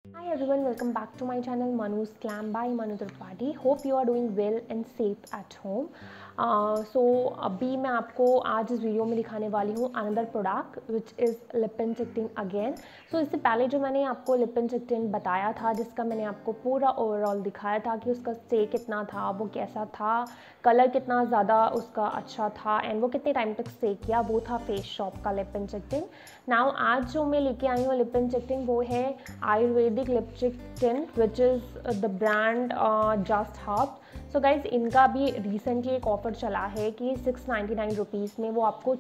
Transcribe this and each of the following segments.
Hi everyone, welcome back to my channel Manu's Glam by Manu Tripathi. Hope you are doing well and safe at home. अभी मैं आपको आज इस video में दिखाने वाली हूँ another product which is lip and cheek tint again. So इससे पहले जो मैंने आपको लिप एंड चिक टिंट बताया था, जिसका मैंने आपको पूरा ओवरऑल दिखाया था कि उसका स्टे कितना था, वो कैसा था, कलर कितना ज़्यादा उसका अच्छा था एंड वो कितने टाइम तक स्टे किया, वो था फेस शॉप का lip and cheek tint. Now आज जो मैं लेके आई हूँ लिप एंड चिक टिंट वो है Ayurvedic lip cheek tint which is the brand Just Herbs. So guys, इनका भी रिसेंटली एक ऑफ़र चला है कि 699 रुपीज़ में वो आपको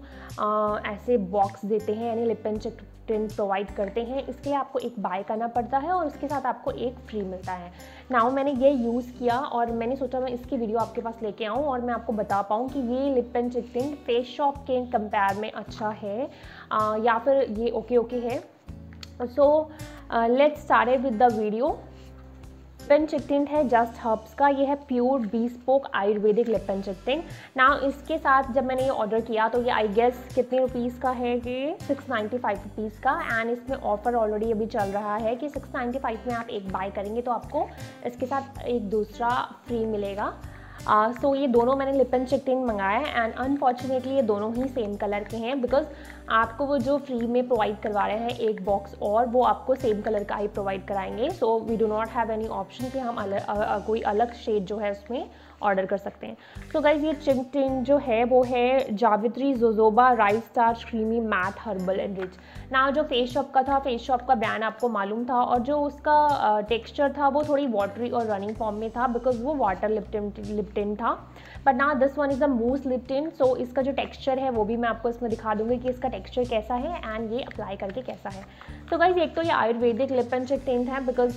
2 ऐसे बॉक्स देते हैं, यानी lip and cheek tint provide करते हैं. इसके लिए आपको एक बाय करना पड़ता है और उसके साथ आपको एक फ्री मिलता है. नाउ मैंने ये यूज़ किया और मैंने सोचा मैं इसकी वीडियो आपके पास लेके आऊँ और मैं आपको बता पाऊँ कि ये lip and cheek tint Face Shop के कंपेयर में अच्छा है या फिर ये ओके है. So let's start with the video. Lip and cheek tint है जस्ट हर्ब्स का. ये है pure bespoke Ayurvedic lip and cheek tint. Now इसके साथ जब मैंने ये ऑर्डर किया तो ये आई गेस कितने रुपीज़ का है कि 695 रुपीज़ का. एंड इसमें ऑफ़र ऑलरेडी अभी चल रहा है कि 695 में आप एक बाय करेंगे तो आपको इसके साथ एक दूसरा फ्री मिलेगा. सो ये दोनों मैंने लिप एंड चिक टिंट मंगाया है एंड अनफॉर्चुनेटली ये दोनों ही सेम कलर के हैं, बिकॉज आपको वो जो फ्री में प्रोवाइड करवा रहे हैं एक बॉक्स और वो आपको सेम कलर का ही प्रोवाइड कराएंगे. So we do not have any option कि हम कोई अलग शेड जो है उसमें ऑर्डर कर सकते हैं. सो गाइज, ये चिक टिंट जो है वो है जावित्री jojoba rice starch creamy matte herbal and rich. ना जो फेस शॉप का था, फेस शॉप का ब्रांड आपको मालूम था और जो उसका टेक्सचर था वो थोड़ी वाटरी और रनिंग फॉर्म में था, बिकॉज वो वाटर लिप टिंट था. बट ना this one is the mousse lip tint. So इसका जो टेक्सचर है वो भी मैं आपको इसमें दिखा दूंगी कि इसका टेक्सचर कैसा है एंड ये अप्लाई करके कैसा है. सो गाइज, एक तो ये Ayurvedic lip and cheek tint है, बिकॉज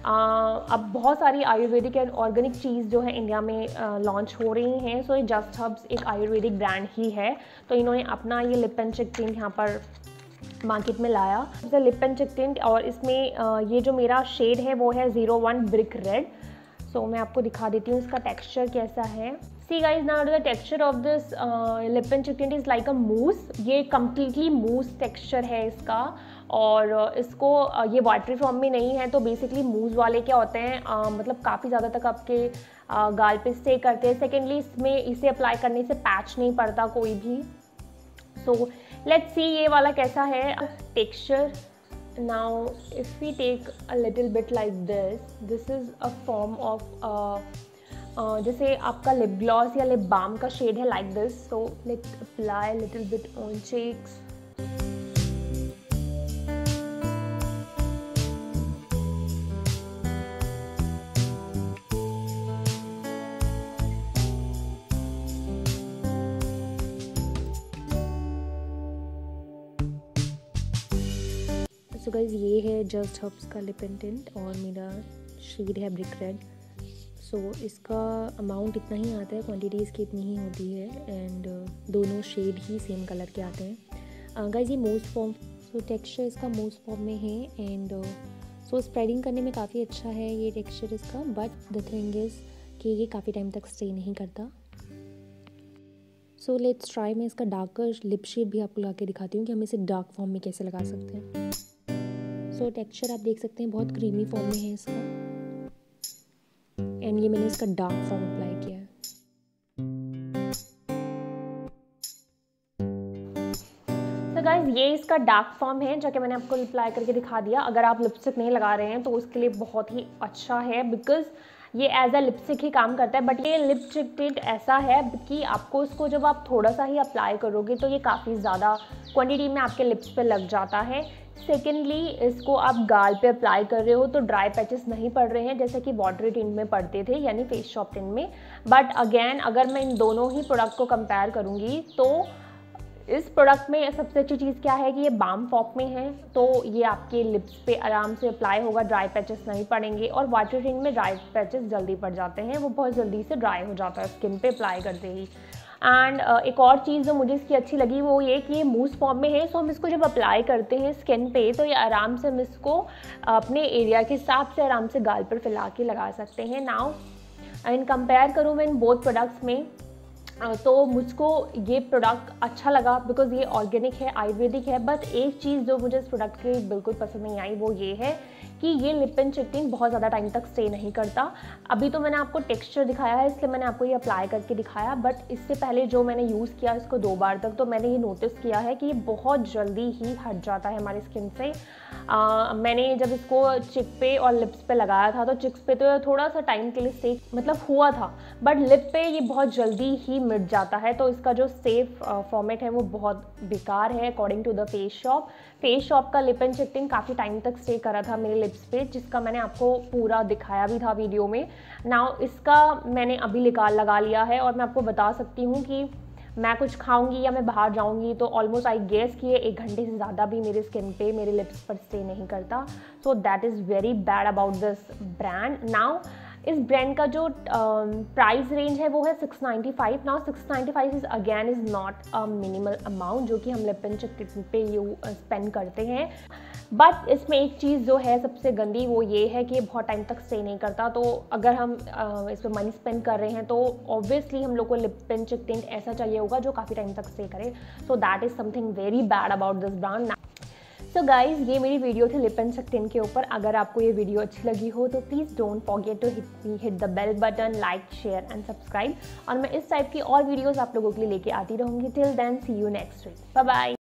अब बहुत सारी आयुर्वेदिक एंड ऑर्गेनिक चीज़ जो है इंडिया में लॉन्च हो रही हैं. सो ये जस्ट हर्ब्स एक आयुर्वेदिक ब्रांड ही है, तो इन्होंने अपना ये लिप एंड चिक टिंट यहाँ पर मार्केट में लाया. लिप एंड चिक टिंट और इसमें ये जो मेरा शेड है वो है 01 ब्रिक रेड. सो मैं आपको दिखा देती हूँ इसका टेक्सचर कैसा है. See guys, now the texture of this lip and cheek tint is like a mousse. ये कम्प्लीटली मूस टेक्सचर है इसका और इसको ये वाटरी फॉर्म में नहीं है. तो बेसिकली मूस वाले क्या होते हैं, मतलब काफ़ी ज़्यादा तक आपके गाल पे स्टे करते हैं. सेकेंडली इसमें इसे अप्लाई करने से पैच नहीं पड़ता कोई भी. सो लेट्स सी ये वाला कैसा है texture. Now if we take a little bit like this is a form of जैसे आपका लिप ग्लॉस या लिप बाम का शेड है like this. So let's apply little bit on cheeks. So guys, ये है जस्ट हर्ब्स का lip and tint और मेरा शेड है ब्रिक रेड. सो इसका अमाउंट इतना ही आता है, क्वांटिटी इसकी इतनी ही होती है एंड दोनों शेड ही सेम कलर के आते हैं. गाइज, ये मोस्ट फॉर्म, सो टेक्सचर इसका मोस्ट फॉर्म में है एंड सो स्प्रेडिंग करने में काफ़ी अच्छा है ये टेक्सचर इसका. बट द थिंग इज़ कि ये काफ़ी टाइम तक स्टे नहीं करता. So let's try. मैं इसका डार्कर लिप शेड भी आपको ला के दिखाती हूँ कि हम इसे डार्क फॉर्म में कैसे लगा सकते हैं. सो टेक्सचर आप देख सकते हैं बहुत क्रीमी फॉर्म में है इसका एंड ये मैंने इसका डार्क फॉर्म अप्लाई किया है. तो गाइज, ये इसका डार्क फॉर्म है जो कि मैंने आपको अप्लाई करके दिखा दिया. अगर आप लिपस्टिक नहीं लगा रहे हैं तो उसके लिए बहुत ही अच्छा है, बिकॉज ये एज अ लिपस्टिक ही काम करता है. बट ये लिप चिक टिंट ऐसा है कि आपको इसको जब आप थोड़ा सा ही अप्लाई करोगे तो ये काफ़ी ज़्यादा क्वांटिटी में आपके लिप्स पे लग जाता है. सेकेंडली, इसको आप गाल पे अप्लाई कर रहे हो तो ड्राई पैचेस नहीं पड़ रहे हैं जैसे कि वाटरी टिंट में पड़ते थे, यानी फेस शॉप टिंट में. बट अगेन अगर मैं इन दोनों ही प्रोडक्ट को कंपेयर करूँगी तो इस प्रोडक्ट में सबसे अच्छी चीज़ क्या है कि ये बाम फॉर्म में है, तो ये आपके लिप्स पे आराम से अप्लाई होगा, ड्राई पैचेस नहीं पड़ेंगे. और वाटर टिंट में ड्राई पैचेस जल्दी पड़ जाते हैं, वो बहुत जल्दी से ड्राई हो जाता है स्किन पे अप्लाई करते ही. एंड एक और चीज़ जो मुझे इसकी अच्छी लगी वो ये कि ये मूस फॉर्म में है. सो हम इसको जब अप्लाई करते हैं स्किन पे तो ये आराम से हम इसको अपने एरिया के हिसाब से आराम से गाल पर फैला के लगा सकते हैं. नाउ इन कंपेयर करूँ मैं इन बोथ प्रोडक्ट्स में तो मुझको ये प्रोडक्ट अच्छा लगा बिकॉज़ ये ऑर्गेनिक है, आयुर्वेदिक है. बट एक चीज़ जो मुझे इस प्रोडक्ट की बिल्कुल पसंद नहीं आई वो ये है कि ये लिप एंड चिक टिंट बहुत ज़्यादा टाइम तक स्टे नहीं करता। अभी तो मैंने आपको टेक्सचर दिखाया है इसलिए मैंने आपको ये अप्लाई करके दिखाया, बट इससे पहले जो मैंने यूज़ किया इसको 2 बार तक, तो मैंने ये नोटिस किया है कि ये बहुत जल्दी ही हट जाता है हमारी स्किन से। मैंने जब इसको चिक पे और लिप्स पे लगाया था तो चिक्स पे तो थोड़ा सा टाइम के लिए स्टे मतलब हुआ था, बट लिप पे ये बहुत जल्दी ही मिट जाता है। तो इसका जो सेफ फॉर्मेट है वो बहुत बेकार है according to the Face Shop. Face Shop का लिप एंड चिक टिंट काफ़ी टाइम तक स्टे करा था मेरे लिप्स पे, जिसका मैंने आपको पूरा दिखाया भी था वीडियो में। नाउ इसका मैंने अभी लगा लिया है और मैं आपको बता सकती हूँ कि मैं कुछ खाऊंगी या मैं बाहर जाऊंगी तो ऑलमोस्ट आई गेस कि ये 1 घंटे से ज़्यादा भी मेरे स्किन पे मेरे लिप्स पर स्टे नहीं करता। So that is very bad about this brand. Now इस ब्रांड का जो प्राइस रेंज है वो है 695। Now 695 is again is not a minimal amount जो कि हम लिप एंड चिक टिंट पे स्पेंड करते हैं। बट इसमें एक चीज़ जो है सबसे गंदी वो ये है कि ये बहुत टाइम तक स्टे नहीं करता। तो अगर हम इस पर मनी स्पेंड कर रहे हैं तो ऑब्वियसली हम लोग को लिप एंड चिक टिंट ऐसा चाहिए होगा जो काफ़ी टाइम तक स्टे करे। So that is something very bad about this brand. So guys ये मेरी वीडियो थी लिप एंड चिक टिंट के ऊपर। अगर आपको ये वीडियो अच्छी लगी हो तो please don't forget to hit the bell button, like, share and subscribe. और मैं इस टाइप की और वीडियोज़ आप लोगों के लिए लेके आती रहूँगी। Till then see you next week, bye bye.